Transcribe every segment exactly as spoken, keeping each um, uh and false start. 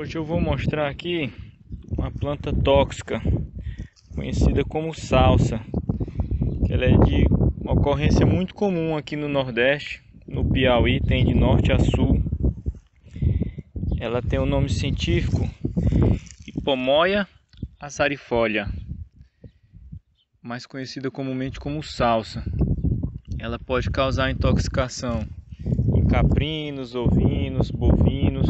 Hoje eu vou mostrar aqui uma planta tóxica conhecida como salsa. Ela é de uma ocorrência muito comum aqui no Nordeste, no Piauí, tem de norte a sul. Ela tem o nome científico Hipomoea azarifolia, mais conhecida comumente como salsa. Ela pode causar intoxicação em caprinos, ovinos, bovinos.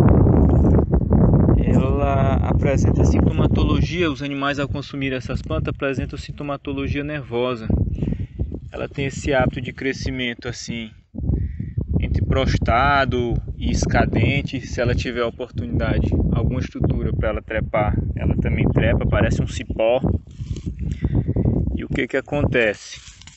Ela apresenta sintomatologia, os animais ao consumir essas plantas apresentam sintomatologia nervosa. Ela tem esse hábito de crescimento assim, entre prostrado e escadente. Se ela tiver oportunidade, alguma estrutura para ela trepar, ela também trepa, parece um cipó. E o que que acontece?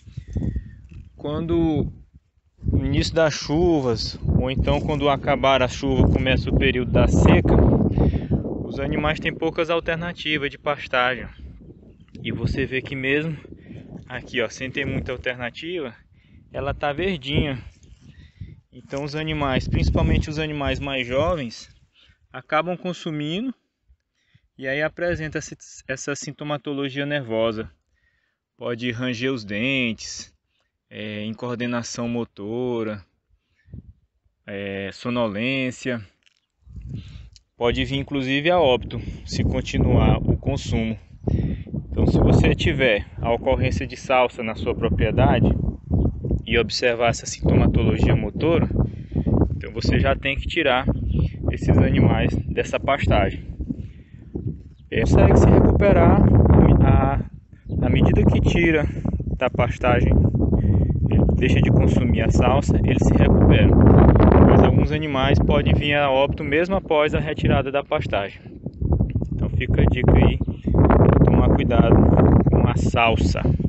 Quando no início das chuvas, ou então quando acabar a chuva, começa o período da seca, os animais têm poucas alternativas de pastagem. E você vê que mesmo aqui, ó, sem ter muita alternativa, ela tá verdinha. Então os animais, principalmente os animais mais jovens, acabam consumindo e aí apresenta essa sintomatologia nervosa. Pode ranger os dentes, é, incoordenação motora, é, sonolência. Pode vir inclusive a óbito se continuar o consumo. Então, se você tiver a ocorrência de salsa na sua propriedade e observar essa sintomatologia motora, então você já tem que tirar esses animais dessa pastagem. Ele consegue se recuperar na medida que tira da pastagem, ele deixa de consumir a salsa, ele se recupera. Mas alguns animais podem vir a óbito mesmo após a retirada da pastagem. Então fica a dica aí, tomar cuidado com a salsa.